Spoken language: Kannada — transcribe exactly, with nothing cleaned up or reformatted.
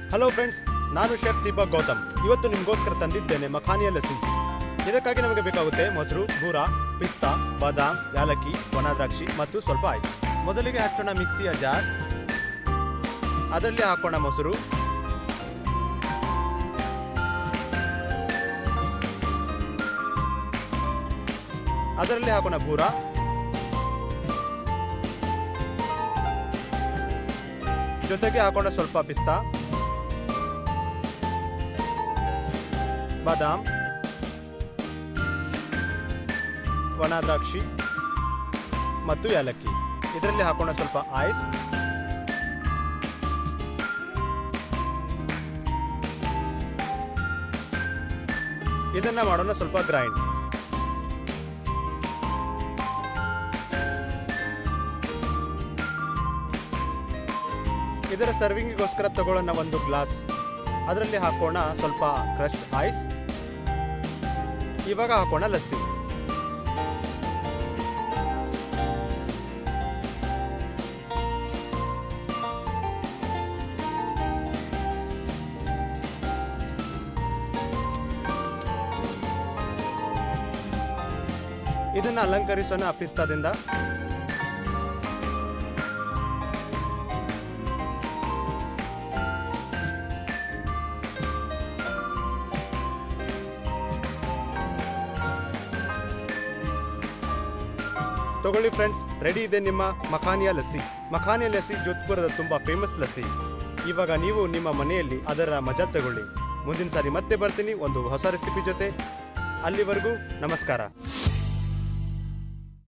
ಹಲೋ ಫ್ರೆಂಡ್ಸ್, ನಾನು ಶೆಫ್ ದೀಪಕ್ ಗೌತಮ್. ಇವತ್ತು ನಿಮಗೋಸ್ಕರ ತಂದಿದ್ದೇನೆ ಮಖಾನಿಯ ಲಸ್ಸಿ. ಇದಕ್ಕಾಗಿ ನಮಗೆ ಬೇಕಾಗುತ್ತೆ ಮೊಸರು, ಬೂರಾ, ಪಿಸ್ತಾ, ಬಾದಾಮ್, ಯಾಲಕ್ಕಿ, ಒಣ ದ್ರಾಕ್ಷಿ ಮತ್ತು ಸ್ವಲ್ಪ ಐಸ್. ಮೊದಲಿಗೆ ಹಚ್ಚೋಣ ಮಿಕ್ಸಿಯ ಜಾರ್. ಅದರಲ್ಲಿ ಹಾಕೋಣ ಮೊಸರು, ಅದರಲ್ಲಿ ಹಾಕೋಣ ಬೂರಾ, ಜೊತೆಗೆ ಹಾಕೋಣ ಸ್ವಲ್ಪ ಪಿಸ್ತಾ, ಬಾದಾಮ್, ಒಣ ದ್ರಾಕ್ಷಿ ಮತ್ತು ಯಾಲಕ್ಕಿ. ಇದರಲ್ಲಿ ಹಾಕೋಣ ಸ್ವಲ್ಪ ಐಸ್. ಇದನ್ನ ಮಾಡೋಣ ಸ್ವಲ್ಪ ಗ್ರೈಂಡ್. ಇದರ ಸರ್ವಿಂಗಿಗೋಸ್ಕರ ತಗೊಳ್ಳೋಣ ಒಂದು ಗ್ಲಾಸ್. ಅದರಲ್ಲಿ ಹಾಕೋಣ ಸ್ವಲ್ಪ ಕ್ರಶ್ ಐಸ್. ಇವಾಗ ಹಾಕೋಣ ಲಸ್ಸಿ. ಇದನ್ನ ಅಲಂಕರಿಸೋಣ ಪಿಸ್ತಾದಿಂದ. ತಗೊಳ್ಳಿ ಫ್ರೆಂಡ್ಸ್, ರೆಡಿ ಇದೆ ನಿಮ್ಮ ಮಖಾನಿಯ ಲಸ್ಸಿ. ಮಖಾನಿಯ ಲಸ್ಸಿ ಜೋಧ್ಪುರದ ತುಂಬ ಫೇಮಸ್ ಲಸ್ಸಿ. ಇವಾಗ ನೀವು ನಿಮ್ಮ ಮನೆಯಲ್ಲಿ ಅದರ ಮಜಾ ತಗೊಳ್ಳಿ. ಮುಂದಿನ ಸಾರಿ ಮತ್ತೆ ಬರ್ತೀನಿ ಒಂದು ಹೊಸ ರೆಸಿಪಿ ಜೊತೆ. ಅಲ್ಲಿವರೆಗೂ ನಮಸ್ಕಾರ.